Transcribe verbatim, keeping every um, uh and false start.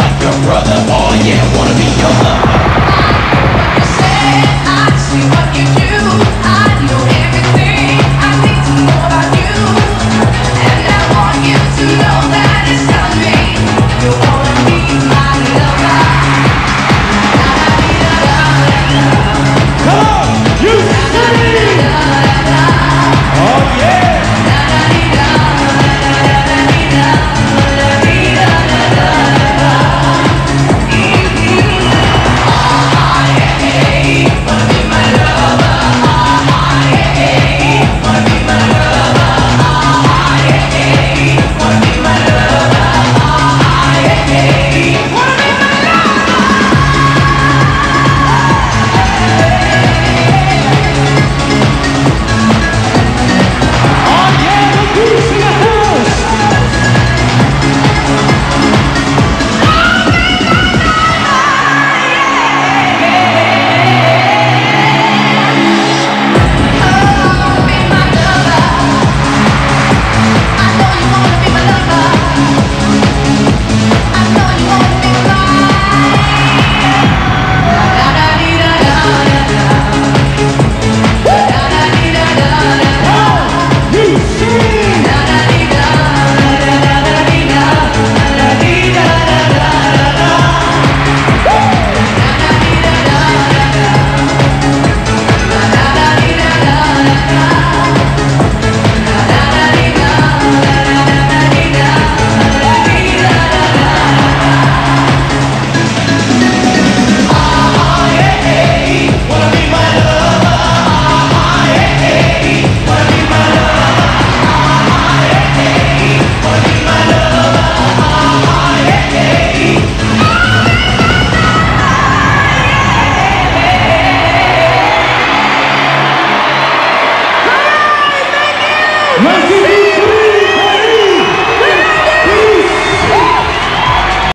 like your brother. Oh yeah, wanna be your lover. You say I see what you do. I know everything I need to know about you, and I want you to know that it's coming. You wanna be my lover. Come on, you sing! Oh yeah! Let's